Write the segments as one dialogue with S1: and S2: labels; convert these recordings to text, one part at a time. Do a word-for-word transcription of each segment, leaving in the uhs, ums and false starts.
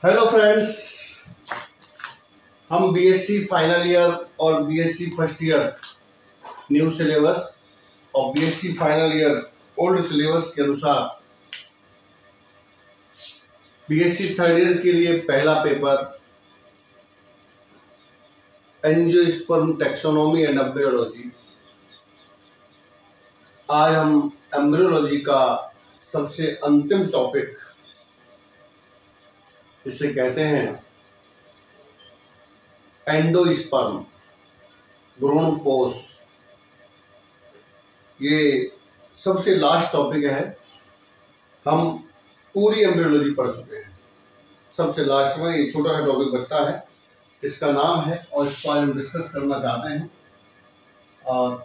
S1: Hello friends, हम BSc final year और BSc first year new syllabus और BSc final year old syllabus के अनुसार बीएससी थर्ड ईयर के लिए पहला paper angiosperm taxonomy and embryology. आज हम एम्ब्रियोलॉजी का सबसे अंतिम टॉपिक, जिसे कहते हैं एंडोस्पर्म, भ्रूणपोष, ये सबसे लास्ट टॉपिक है। हम पूरी एम्ब्रियोलॉजी पढ़ चुके हैं। सबसे लास्ट में ये छोटा सा टॉपिक बचता है, इसका नाम है और इसको आज हम डिस्कस करना चाहते हैं। और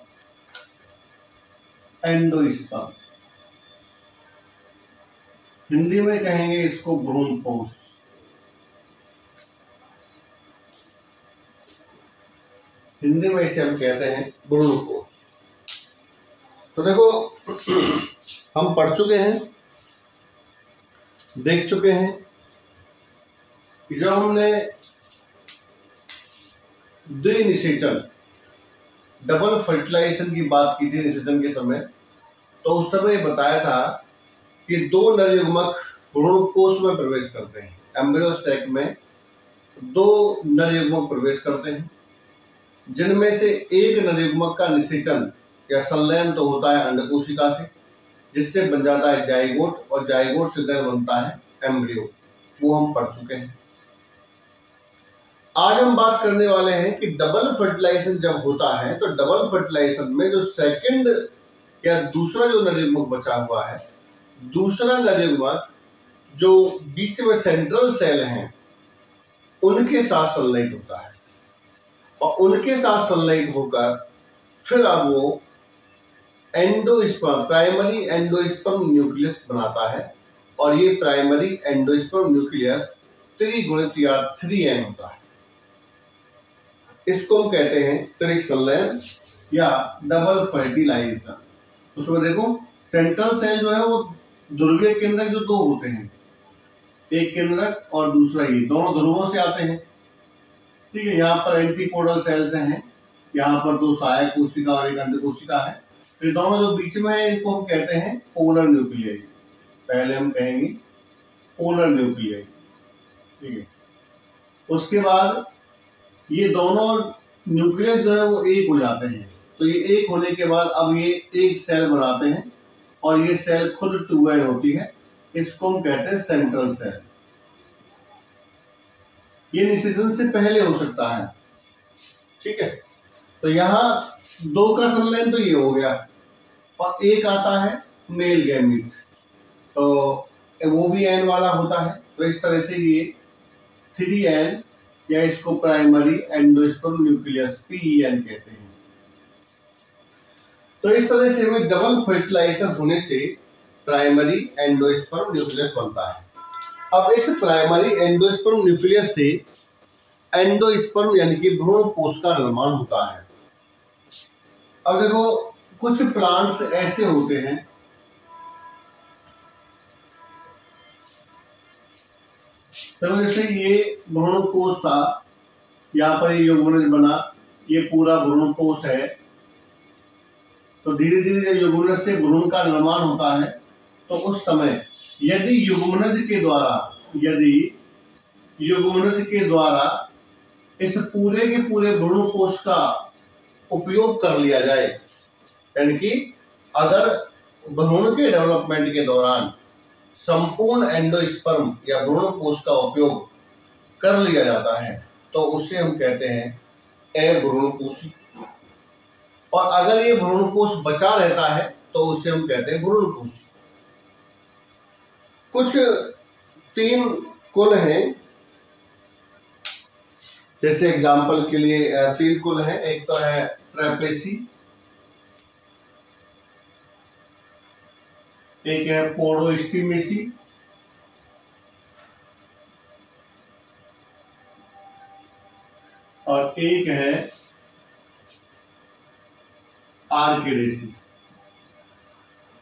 S1: एंडोस्पर्म, हिंदी में कहेंगे इसको भ्रूणपोष। हिंदी में इसे हम कहते हैं भ्रूणपोष। तो देखो, हम पढ़ चुके हैं, देख चुके हैं कि जब हमने द्विनिषेचन, डबल फर्टिलाइजेशन की बात की थी निषेचन के समय, तो उस समय बताया था कि दो नरयुग्मक भ्रूणकोश में प्रवेश करते हैं। एम्ब्रियो सैक में दो नरयुग्मक प्रवेश करते हैं, जिनमें से एक नरयुग्मक का निषेचन या संलयन तो होता है अंडकोशिका से, जिससे बन जाता है जाइगोट, और जाइगोट से then बनता है एम्ब्रियो। वो हम पढ़ चुके हैं। आज हम बात करने वाले हैं कि डबल फर्टिलाइजेशन जब होता है, तो डबल फर्टिलाइजेशन में जो सेकंड या दूसरा जो नरयुग्मक बचा हुआ है, दूसरा नरयुग्मक जो बीच में सेंट्रल सेल हैं, उनके साथ संलयित होता है, और उनके साथ संलयित होकर फिर अब वो एंडोस्पर्म, प्राइमरी एंडोस्पर्म न्यूक्लियस बनाता है। और ये प्राइमरी एंडोस्पर्म न्यूक्लियस त्रिगुणित या थ्री एन होता है। इसको हम कहते हैं त्रिक संलयन या डबल फर्टिलाइजेशन। उसमें देखो, सेंट्रल सेल जो है वो ध्रुवीय केंद्रक जो दो होते हैं, एक केंद्रक और दूसरा ये, दोनों ध्रुवों से आते हैं। ठीक है, यहाँ पर एंटीपोडल सेल्स हैं, यहाँ पर दो सहायक कोशिका और एक अंड कोशिका है। तो दोनों जो बीच में है, इनको हम कहते हैं पोलर न्यूक्लियाई। पहले हम कहेंगे पोलर न्यूक्लियाई। ठीक है, उसके बाद ये दोनों न्यूक्लियस जो है वो एक हो जाते हैं। तो ये एक होने के बाद अब ये एक सेल बनाते हैं, और ये सेल खुद टू एन होती है। इसको हम कहते हैं सेंट्रल सेल। ये निषेचन से पहले हो सकता है। ठीक है, तो यहाँ दो का संलयन तो ये हो गया, और एक आता है मेल गैमीट, तो वो भी एन वाला होता है। तो इस तरह से ये थ्री एन या इसको प्राइमरी एंडोस्पर्म न्यूक्लियस पीईएन कहते हैं। तो इस तरह से हमें डबल फर्टिलाइजेशन होने से प्राइमरी एंडोस्पर्म न्यूक्लियस बनता है। अब इस प्राइमरी एंडोस्पर्म न्यूक्लियस से एंडोस्पर्म यानी कि भ्रूणपोष का निर्माण होता है। अब देखो, कुछ प्लांट्स ऐसे होते हैं तो जैसे ये भ्रूणकोश था, यहाँ पर ये युग्मनज बना, ये पूरा भ्रूणकोश है। तो धीरे धीरे जब युग्मनज से भ्रूण का निर्माण होता है, तो उस समय यदि युग्मनज के द्वारा यदि युग्मनज के द्वारा इस पूरे के पूरे भ्रूणकोश का उपयोग कर लिया जाए, यानी कि अगर भ्रूण के डेवलपमेंट के दौरान संपूर्ण एंडोस्पर्म या भ्रूणकोश का उपयोग कर लिया जाता है, तो उसे हम कहते हैं अभ्रूणपोषी। और अगर ये भ्रूणकोश बचा रहता है, तो उसे हम कहते हैं भ्रूणपोषी। कुछ तीन कुल हैं, जैसे एग्जाम्पल के लिए तीन कुल हैं। एक तो है ट्रैपेसी, एक है पोडोस्टिमेसी, और एक है आर्किडेसी।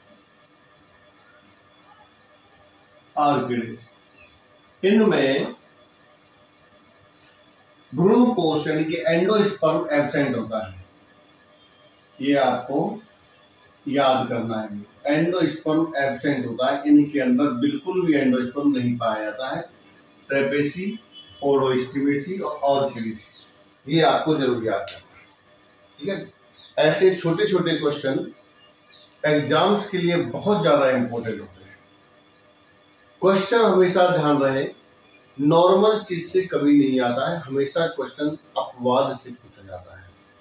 S1: आर्किडेसी इनमें भ्रूण कोश यानी कि एंडोस्पर्म एब्सेंट होता है, ये आपको याद करना है। एंडोस्पर्म एब्सेंट होता है, इनके अंदर बिल्कुल भी एंडोस्पर्म नहीं पाया जाता है। ट्रेपेसी, ओडोस्टिमेसी और ऑर्किडेसी, ये आपको जरूर याद करना है, ठीक है। ऐसे छोटे छोटे क्वेश्चन एग्जाम्स के लिए बहुत ज्यादा इंपॉर्टेंट होते हैं। क्वेश्चन हमेशा ध्यान रहे नॉर्मल चीज से कभी नहीं आता है, हमेशा क्वेश्चन अपवाद से पूछा जाता है।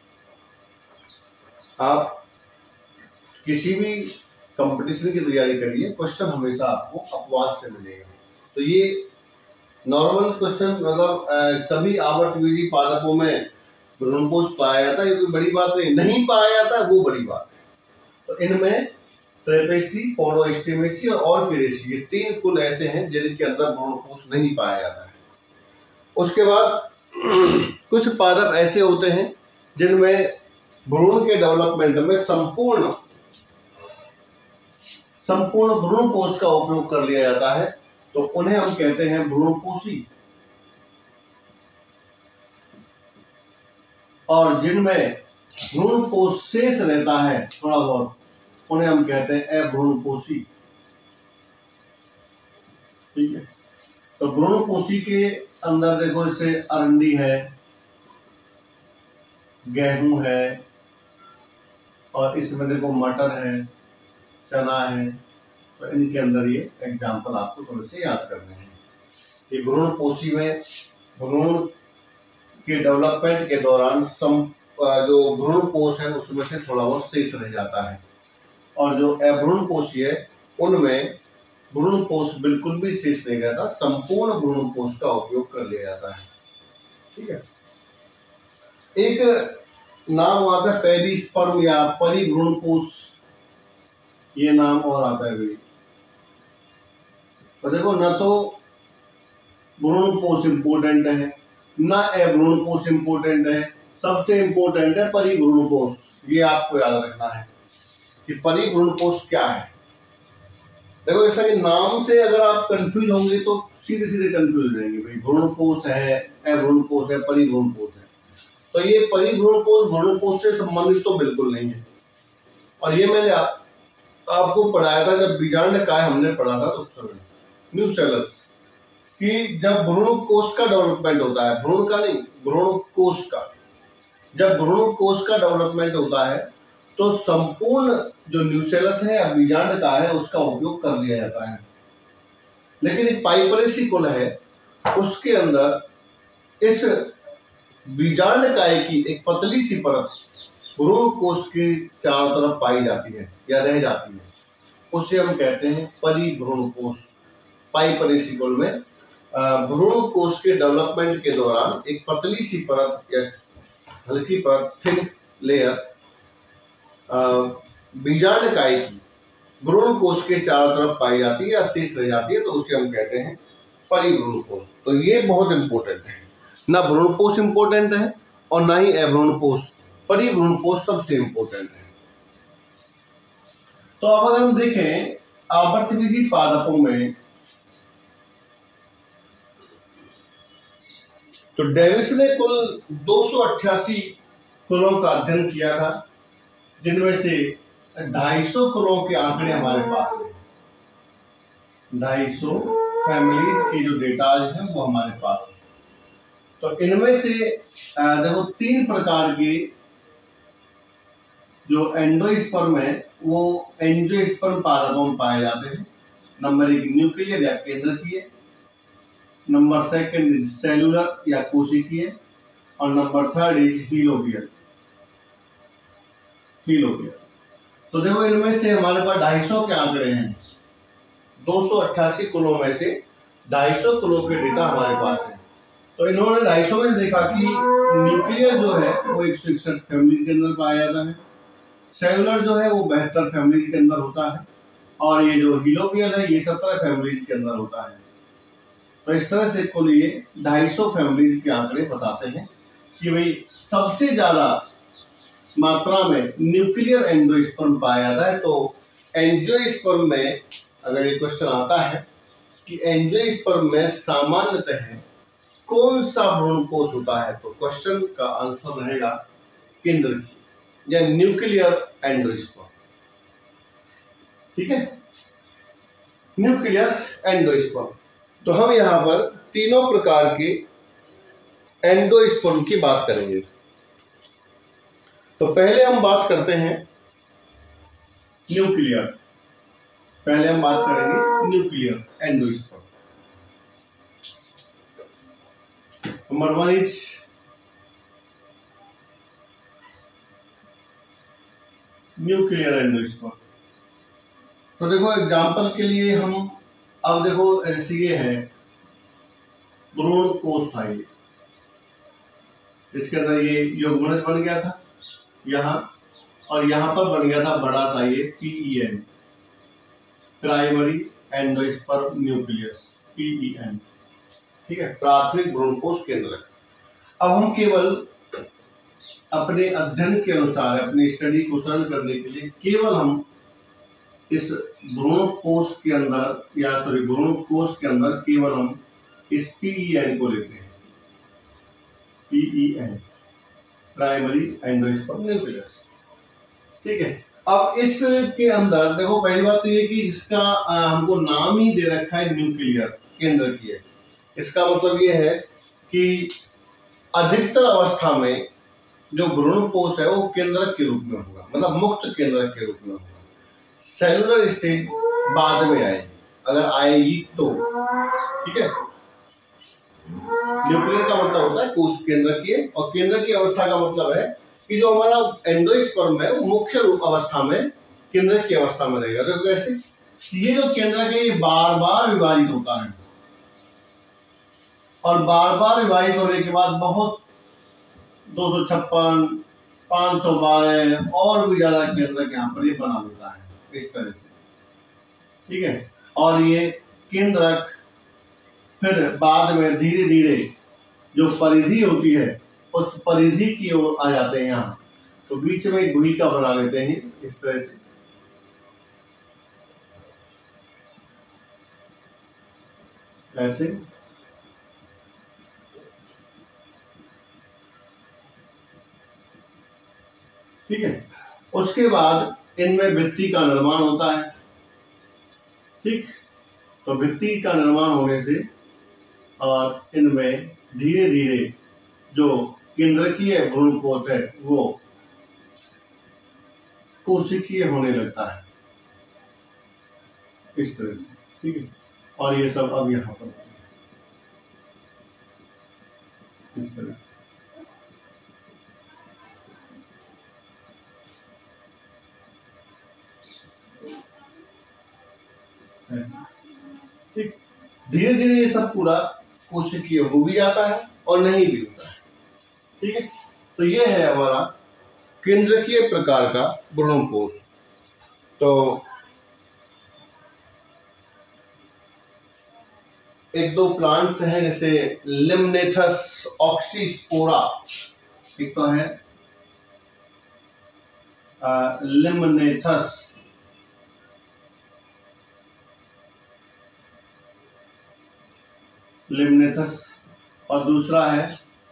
S1: आप किसी भी कंपटीशन की तैयारी करिए, क्वेश्चन हमेशा आपको अपवाद से मिलेगा। तो ये नॉर्मल क्वेश्चन मतलब सभी आवर्तविधि पादपों में भ्रूणपोष पाया जाता है, ये कोई बड़ी बात नहीं, नहीं पाया जाता है वो बड़ी बात है। तो इनमें ट्रेपेसी, ओडोस्टिमेसी और ऑर्किडेसी, ये तीन कुल ऐसे हैं जिनके अंदर भ्रूणपोष नहीं पाया जाता है। उसके बाद कुछ पादप ऐसे होते हैं जिनमें भ्रूण के डेवलपमेंट में संपूर्ण संपूर्ण भ्रूणपोष का उपयोग कर लिया जाता है, तो उन्हें हम कहते हैं भ्रूणपोषी। और जिनमें भ्रूणपोष शेष रहता है थोड़ा बहुत, उन्हें हम कहते हैं अभ्रूणपोषी, ठीक है। तो भ्रूणपोषी के अंदर देखो, जैसे अरंडी है, गेहूं है, और इसमें देखो मटर है, चना है। तो इनके अंदर ये एग्जाम्पल आपको थोड़े से याद करने हैं कि भ्रूणपोषी में भ्रूण के डेवलपमेंट के दौरान सम जो भ्रूणपोष है उसमें से थोड़ा बहुत शेष रह जाता है, और जो अभ्रूणपोषी है उनमें भ्रूणपोष बिल्कुल भी शेष नहीं रहता, संपूर्ण भ्रूणपोष का उपयोग कर लिया जाता है, ठीक है। एक नाम आता है पेरिस्पर्म या परिभ्रूणपोष, ये नाम और आता है भाई। तो देखो, न तो भ्रूणपोष इम्पोर्टेंट है, न अभ्रूणपोष इम्पोर्टेंट है, सबसे इम्पोर्टेंट है परिभ्रूणपोष। ये आपको याद रखना है कि परिभ्रूणपोष क्या है। देखो, जैसा कि नाम से अगर आप कंफ्यूज होंगे तो सीधे सीधे कंफ्यूज रहेंगे, भाई भ्रूणपोष है, अभ्रूणपोष है, परिभ्रूणपोष है। तो ये परिभ्रूणपोष भ्रूणपोष से संबंधित तो बिल्कुल नहीं है। और ये मैंने आप, आपको पढ़ाया था जब बीजांडकाय हमने पढ़ा था उस समय, न्यूसेलस, कि जब भ्रूण कोश का डेवलपमेंट होता है, भ्रूण का नहीं, भ्रूण कोश का, जब भ्रूण कोश का डेवलपमेंट होता है तो संपूर्ण जो न्यूसेलस है या बीजांडकाय है उसका उपयोग कर लिया जाता है। लेकिन एक पाइपरेसी कुल है, उसके अंदर इस बीजांडकाय की एक पतली सी परत भ्रूण कोश के चारों तरफ पाई जाती है या रह जाती है, उसे हम कहते हैं परिभ्रूणपोष। पाइपरेसी कुल में भ्रूण कोश के डेवलपमेंट के दौरान एक पतली सी परत या हल्की परत, थिन लेयर बीजांडकाय की भ्रूण कोश के चारों तरफ पाई जाती है या शेष रह जाती है, तो उसे हम कहते हैं परिभ्रूणपोष। तो ये बहुत इंपॉर्टेंट है, ना भ्रूणपोष इंपॉर्टेंट है और ना ही अभ्रूणपोष, परिभ्रूणपोष सबसे इंपॉर्टेंट है। तो अब अगर हम देखें आवर्तविधि पादपों में, तो डेविस ने कुल दो सौ अट्ठासी कुलों का अध्ययन किया था, जिनमें से ढाई सौ कुलों के आंकड़े हमारे पास हैं। ढाई सौ फैमिलीज के जो डेटाज हैं वो हमारे पास है। तो इनमें से देखो, तीन प्रकार के जो एंडोस्पर्म है वो एंजियोस्पर्म पादपों में पाए जाते हैं। नंबर एक न्यूक्लियर या केंद्रकीय, नंबर सेकंड इज सेलुलर या कोशिकीय, और number third is helobial helobial तो देखो, इनमें से हमारे पास ढाई सौ के आंकड़े हैं। दो सौ अट्ठासी कुलों में से ढाई सौ कुलों के डेटा हमारे पास है। तो इन्होंने ढाई सौ में देखा कि न्यूक्लियर जो है वो एक सौ इकसठ फैमिली के अंदर पाया जाता है, सेलुलर जो है वो बहत्तर फैमिली के अंदर होता है, और ये जो हीलोबियल है ये सत्रह फैमिलीज के अंदर होता है। तो इस तरह से कुल ये ढाई सौ फैमिलीज के आंकड़े बताते हैं कि भाई सबसे ज्यादा मात्रा में न्यूक्लियर एंजियोस्पर्म पाया जाता है। तो एंजियोस्पर्म में अगर ये क्वेश्चन आता है कि एंजियोस्पर्म में सामान्यतः कौन सा भ्रूणकोश होता है? तो क्वेश्चन का आंसर रहेगा केंद्र की या न्यूक्लियर एंडोस्पर्म। ठीक है, न्यूक्लियर एंडोस्पर्म। तो हम यहाँ पर तीनों प्रकार के एंडोस्पर्म की बात करेंगे। तो पहले हम बात करते हैं न्यूक्लियर, पहले हम बात करेंगे nuclear endosperm. Number one is nuclear endosperm. तो देखो एग्जांपल के लिए हम अब देखो ऐसे ये है भ्रूणकोश था, ये इसके अंदर ये युग्मनज बन गया था यहाँ, और यहाँ पर बन गया था बड़ा सा ये PEN, primary endosperm nucleus, PEN. ठीक है, प्राथमिक भ्रूणकोश केंद्र। अब हम केवल अपने अध्ययन के अनुसार अपनी स्टडी को सरल करने के लिए केवल हम इस भ्रूणकोश के अंदर या सॉरी भ्रूणकोश के अंदर केवल हम इस पीईएन को लेते हैं, पीईएन, प्राइमरी एंडोस्पर्म न्यूक्लियस। ठीक है, अब इसके अंदर देखो पहली बात तो ये कि इसका हमको नाम ही दे रखा है न्यूक्लियर, केंद्र की है। इसका मतलब ये है कि अधिकतर अवस्था में जो भ्रूणकोश है वो केंद्रक के रूप में होगा, मतलब मुक्त केंद्रक के रूप में होगा। सेलुलर स्टेज बाद में आएगी, अगर आएगी तो। ठीक है, न्यूक्लियर का मतलब होता है कोश केंद्र की, और केंद्र की अवस्था का मतलब है कि जो हमारा एंडोस्पर्म है वो मुख्य रूप अवस्था में केंद्र की अवस्था में रहेगा। तो कैसे ये जो केंद्र के ये बार बार विभाजित होता है, और बार बार विभाजित होने के बाद बहुत दो सौ छप्पन पांच सौ बारह और भी ज्यादा केंद्र यहाँ पर ये बना देता है इस तरह से। ठीक है, और ये केंद्रक फिर बाद में धीरे धीरे जो परिधि होती है उस परिधि की ओर आ जाते हैं यहाँ, तो बीच में एक भूमिका बना लेते हैं इस तरह से। ऐसे ठीक है, उसके बाद इनमें भित्ति का निर्माण होता है। ठीक, तो भित्ति का निर्माण होने से और इनमें धीरे धीरे जो केंद्रकीय भ्रूणकोश है वो कोशिकीय होने लगता है इस तरह से। ठीक है, और ये सब अब यहाँ पर इस तरह ठीक, धीरे धीरे ये सब पूरा कोशिकीय हो भी जाता है और नहीं भी होता है। ठीक है, तो ये है हमारा केंद्रकीय प्रकार का भ्रूणकोश। तो एक दो प्लांट्स हैं जैसे लिम्नेथस ऑक्सीस्पोरा, एक तो है लिम्नेथस लिम्नेथस और दूसरा है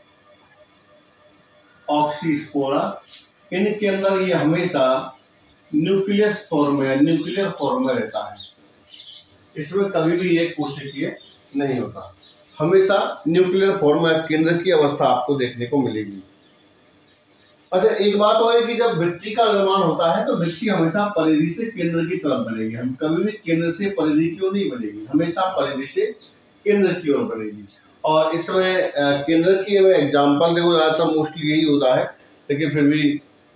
S1: ऑक्सीस्पोरा। इनके अंदर ये हमेशा न्यूक्लियस फॉर्म में न्यूक्लियर फॉर्म में रहता है, इसमें कभी भी ये कोशिकीय नहीं होता, हमेशा न्यूक्लियर फॉर्म में केंद्र की अवस्था आपको देखने को मिलेगी। अच्छा, एक बात और है कि जब भित्ति का निर्माण होता है तो भित्ति हमेशा परिधि से केंद्र की तरफ बनेगी, हम कभी भी केंद्र से परिधि की ओर नहीं बनेगी, हमेशा परिधि से केंद्र की ओर बनेगी। और इसमें केंद्र की एग्जाम्पल देखो ज्यादातर मोस्टली यही होता है, लेकिन फिर भी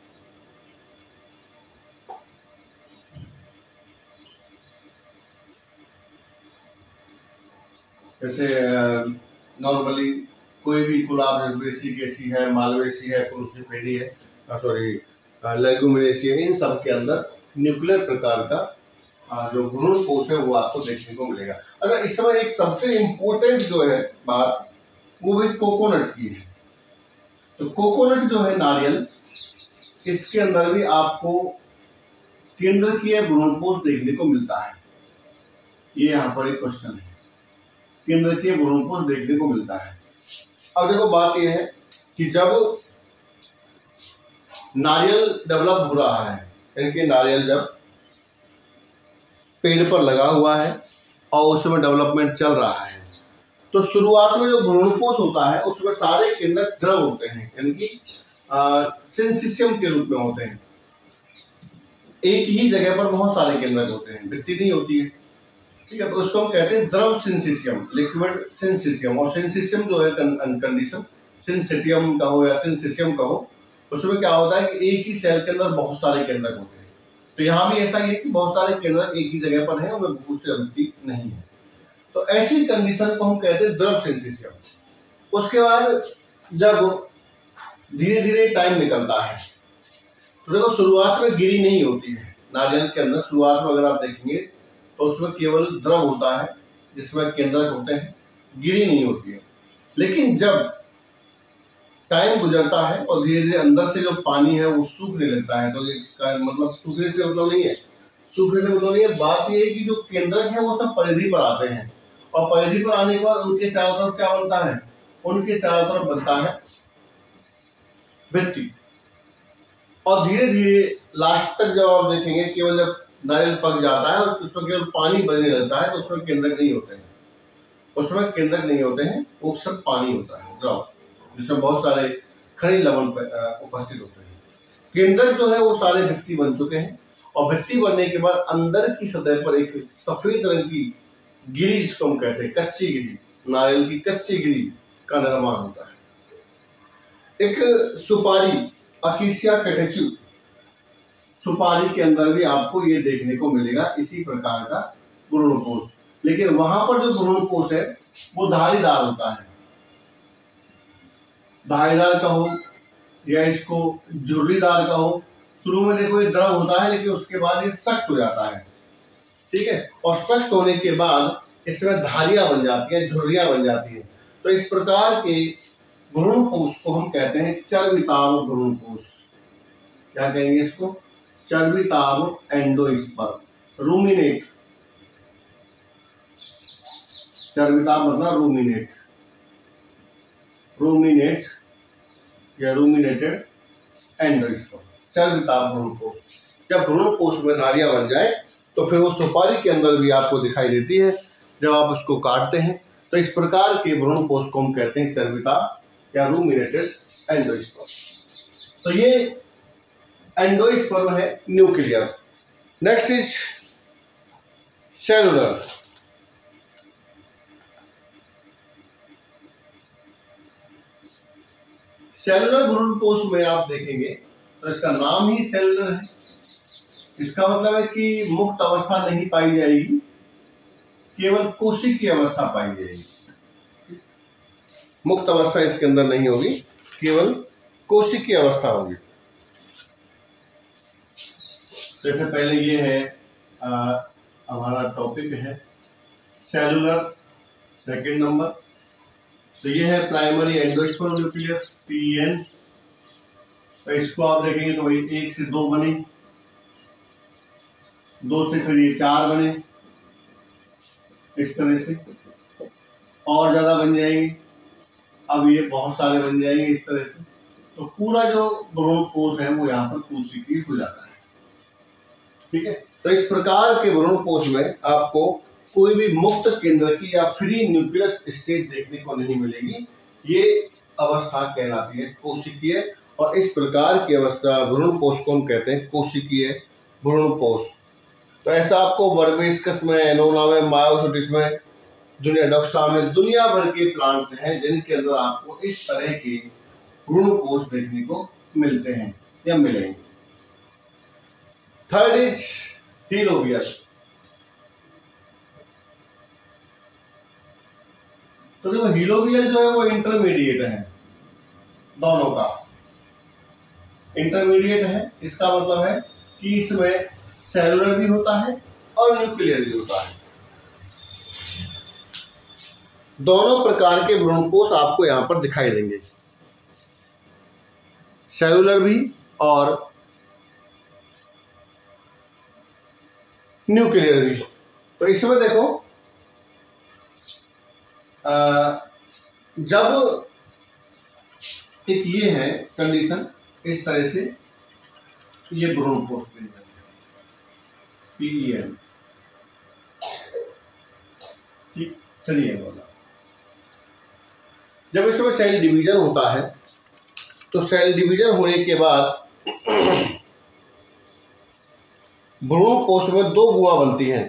S1: जैसे नॉर्मली कोई भी गुलाब केसी है, मालवेसी है, क्रूसिफेरी है, सॉरी लेगुमिनेसी है, इन सब के अंदर न्यूक्लियर प्रकार का जो भ्रूणकोश है वो आपको देखने को मिलेगा। अगर इस समय एक सबसे इम्पोर्टेंट जो है बात वो भी कोकोनट की है। तो कोकोनट जो है नारियल, इसके अंदर भी आपको केंद्रकीय भ्रूणकोश देखने को मिलता है। ये यहाँ पर एक क्वेश्चन है, केंद्रकीय भ्रूणकोश देखने को मिलता है। अब देखो बात यह है कि जब नारियल डेवलप हो रहा है, यानी कि नारियल जब पेड़ पर लगा हुआ है और उसमें डेवलपमेंट चल रहा है, तो शुरुआत में जो भ्रूणपोष होता है उसमें सारे केंद्रक द्रव होते हैं, यानी कि सिंसिशियम के रूप में होते हैं। एक ही जगह पर बहुत सारे केंद्रक होते हैं, वृत्ति नहीं होती है, ठीक है। तो उसको हम कहते हैं द्रव सिंसिशियम, लिक्विड सिंसिशियम। और सिंसिशियम जो है कंडीशन सिंसिटियम का हो या सिंसिशियम का हो, उसमें क्या होता है कि एक ही सेल के अंदर बहुत सारे केंद्रक होते हैं। तो यहाँ भी ऐसा ही है कि बहुत सारे केंद्रक एक ही जगह पर हैं, उनमें बहुत सी वृत्ति नहीं है। तो ऐसी कंडीशन को हम कहते हैं द्रव सिंसिशियम। उसके बाद जब धीरे धीरे टाइम निकलता है, तो देखो शुरुआत में गिरी नहीं होती है नारियल के अंदर। शुरुआत में अगर आप देखेंगे तो उसमें केवल द्रव होता है जिसमें केंद्रक होते हैं, गिरी नहीं होती है। लेकिन जब टाइम गुजरता है और धीरे धीरे अंदर से जो पानी है वो सूखने लगता है, तो इसका मतलब सूखने से मतलब नहीं है, सूखने से मतलब नहीं है, बात ये है कि जो केंद्रक है वो सब परिधि पर आते हैं, और परिधि पर आने के बाद उनके चारों तरफ क्या बनता है, उनके चारों तरफ बनता है वृत्ति। और धीरे धीरे लास्ट तक जब आप देखेंगे, केवल जब नारियल पक जाता है और उसमें केवल पानी बजने लगता है, तो उसमें केंद्रक नहीं होते हैं, उसमें केंद्रक नहीं होते हैं, वो सिर्फ पानी होता है, द्रव, जिसमें बहुत सारे खनिज लवण उपस्थित होते हैं। केंद्रक जो है वो सारे भित्ति बन चुके हैं, और भित्ति बनने के बाद अंदर की सतह पर एक सफेद रंग की गिरी, जिसको हम कहते हैं कच्ची गिरी, नारियल की कच्ची गिरी का निर्माण होता है। एक सुपारी अकीसिया कैटेच्यू, सुपारी के अंदर भी आपको ये देखने को मिलेगा इसी प्रकार का भ्रूणपोष। लेकिन वहां पर जो भ्रूणपोष है वो धारीदार होता है, धारीदार कहो या इसको झुर्रीदार कहो। शुरू में देखो ये द्रव होता है, लेकिन उसके बाद ये सख्त हो जाता है, ठीक है। और सख्त होने के बाद इसमें धारियां बन जाती हैं, झुर्रियां बन जाती हैं। तो इस प्रकार के भ्रूणपोष को हम कहते हैं चर्विताभ भ्रूणपोष। क्या कहेंगे इसको? चर्विताभ एंडोस्पर्म, रूमिनेट। चर्विताभ मतलब रूमिनेट, रूमिनेट या रूमिनेटेड एंडोस्पर्म, चर्विताभ भ्रूणपोष। जब भ्रूणपोष में नारियां बन जाए तो फिर वो सुपारी के अंदर भी आपको दिखाई देती है जब आप उसको काटते हैं। तो इस प्रकार के भ्रूणपोष को हम कहते हैं चर्विताभ या रूमिनेटेड एंडोस्पर्म। तो ये एंडोस्पर्म है nuclear. Next is cellular. Cellular भ्रूणपोष में आप देखेंगे तो इसका नाम ही सेलुलर है। इसका मतलब है कि मुक्त अवस्था नहीं पाई जाएगी, केवल कोशिकीय अवस्था पाई जाएगी। मुक्त अवस्था इसके अंदर नहीं होगी, केवल कोशिकीय अवस्था होगी। जैसे पहले ये है आ, हमारा टॉपिक है सेलुलर, सेकंड नंबर। तो ये है primary endosperm nucleus, P N. तो इसको आप देखेंगे तो भाई एक से दो बने, दो से फिर ये चार बने, इस तरह से और ज्यादा बन जाएंगे। अब ये बहुत सारे बन जाएंगे इस तरह से। तो पूरा जो भ्रूणपोष है वो यहाँ पर कोशिकीय हो जाता है, ठीक है। तो इस प्रकार के भ्रूणपोष में आपको कोई भी मुक्त केंद्र की या फ्री न्यूक्लियस स्टेज देखने को नहीं मिलेगी। ये अवस्था कहलाती है कोशिकीय, और इस प्रकार की अवस्था भ्रूणपोष को हम कहते हैं कोशिकीय भ्रूणपोष। तो ऐसा आपको वर्बेस्कस में, एनोना में, मायोसिटिस में, दुनियाडोक्सा में दुनिया भर के प्लांट्स हैं जिनके अंदर आपको इस तरह के भ्रूणपोष देखने को मिलते हैं या मिलेंगे। Third is helobial. तो देखो हीलोबियल जो है वो इंटरमीडिएट है, दोनों का इंटरमीडिएट है। इसका मतलब है कि इसमें सेलुलर भी होता है और न्यूक्लियर भी होता है। दोनों प्रकार के भ्रूणपोष आपको यहां पर दिखाई देंगे, सेलुलर भी और न्यूक्लियर भी। तो इसमें देखो आ, जब एक ये है कंडीशन, इस तरह से ये भ्रूण कोष कंडीशन पीईएम। ठीक, चलिए बोला जब इसमें सेल डिवीजन होता है तो सेल डिवीजन होने के बाद भ्रूण कोष में दो गुहा बनती हैं।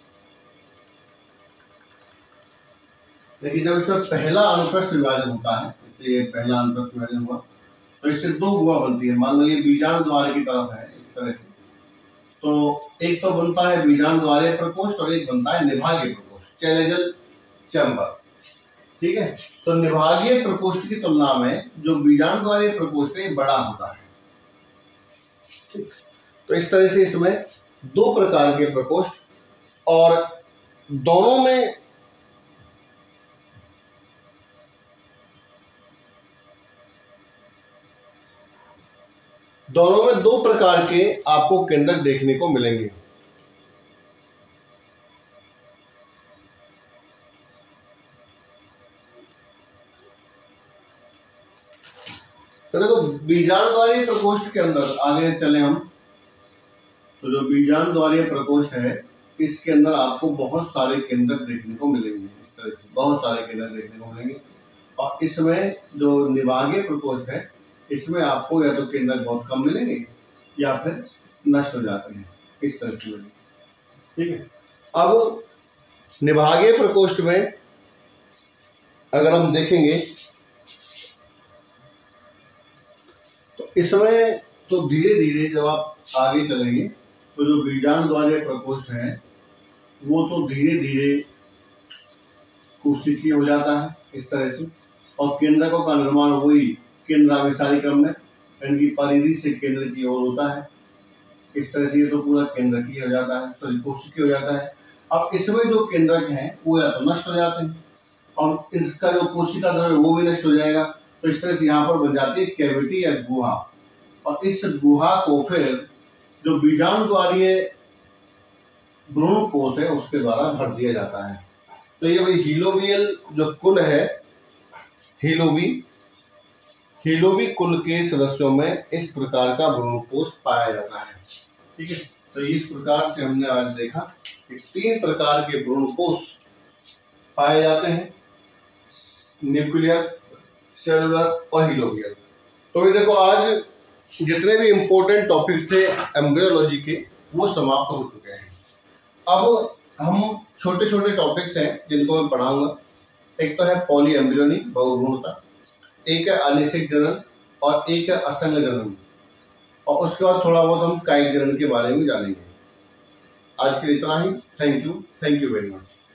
S1: लेकिन जब इसमें पहला अनुप्रस्थ विभाजन होता है, इससे ये पहला अनुप्रस्थ विभाजन हुआ तो इससे दो गुहा बनती है। मान लो ये बीजाणु द्वार की तरफ है इस तरह से, तो एक तो बनता है बीजाणु द्वारीय प्रकोष्ठ और एक बनता है निभागीय प्रकोष्ठ, चैलेंजल चैम्बर। ठीक है, तो निभागीय प्रकोष्ठ की तुलना में जो बीजाणु द्वारीय प्रकोष्ठ है बड़ा होता है। ठीक, तो इस तरह से इसमें दो प्रकार के प्रकोष्ठ और दोनों में दोनों में दो प्रकार के आपको केंद्रक देखने को मिलेंगे। तो देखो बीजाणु द्वारीय प्रकोष्ठ के अंदर आगे चले हम, तो जो बीजाणु द्वारीय प्रकोष्ठ है इसके अंदर आपको बहुत सारे केंद्रक देखने को मिलेंगे। इस तरह से बहुत सारे केंद्रक देखने को मिलेंगे। और इसमें जो निभागीय प्रकोष्ठ है इसमें आपको या तो केंद्रक बहुत कम मिलेंगे या फिर नष्ट हो जाते हैं, इस तरह से मिलेंगे। ठीक है, अब निभागीय प्रकोष्ठ में अगर हम देखेंगे तो इसमें तो धीरे धीरे जब आप आगे चलेंगे तो जो बीजाणु द्वारीय प्रकोष्ठ है वो तो धीरे धीरे कोशिकीय हो जाता है इस तरह से, और केंद्रकों का निर्माण वही केंद्राभिसारी क्रम में यानी परिधि से केंद्र की ओर होता है। इस तरह से ये तो पूरा केंद्रकीय हो जाता है, सॉरी कोशिकीय हो जाता है। अब इसमें जो केंद्रक हैं वो या तो नष्ट हो जाते हैं और इसका जो कोशिका द्रव्य वो भी नष्ट हो जाएगा। तो इस तरह से यहाँ पर बन जाती है कैविटी या गुहा, और इस गुहा को फिर जो बीजाणु द्वारीय भ्रूण कोष है उसके द्वारा भर दिया जाता है। तो ये वही हीलोबियल जो कुल है, हीलोबी हीलोबी कुल के सदस्यों में इस प्रकार का भ्रूण कोष पाया जाता है। ठीक है, तो इस प्रकार से हमने आज देखा कि तीन प्रकार के भ्रूण कोष पाए जाते हैं, न्यूक्लियर, सेलुलर और हीलोबियल। तो ये देखो आज जितने भी इम्पोर्टेंट टॉपिक थे एम्ब्रियोलॉजी के वो समाप्त हो चुके हैं। अब हम छोटे छोटे टॉपिक्स हैं जिनको मैं पढ़ाऊंगा। एक तो है पॉली एम्ब्रियोनी, बहुभ्रूणता, एक है अनिषेक जनन और एक है असंग जनन, और उसके बाद थोड़ा बहुत हम कायिक जनन के बारे में जानेंगे। आज के लिए इतना ही। Thank you thank you very much.